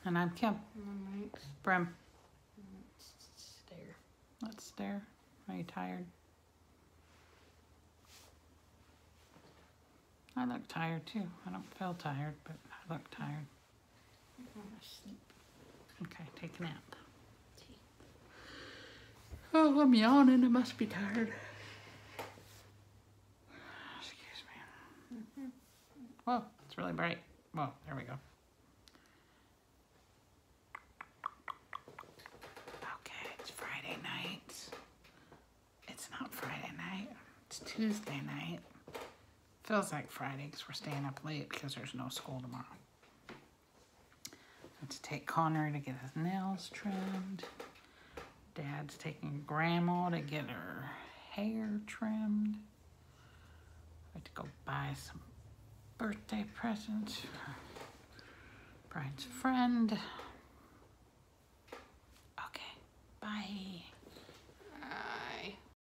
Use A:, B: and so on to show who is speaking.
A: And I'm Kim. Brim.
B: Stare.
A: Let's stare. Are you tired? I look tired too. I don't feel tired, but I look tired.
B: I want to sleep.
A: Okay, take a nap.
B: Tea.
A: Oh, I'm yawning. I must be tired. Excuse me. Whoa, it's really bright. Whoa, there we go. Okay, it's Friday night. It's not Friday night. It's Tuesday night. Feels like Friday because we're staying up late because there's no school tomorrow. Let's take Connor to get his nails trimmed. Dad's taking Grandma to get her hair trimmed. I have to go buy some birthday presents for Brian's friend.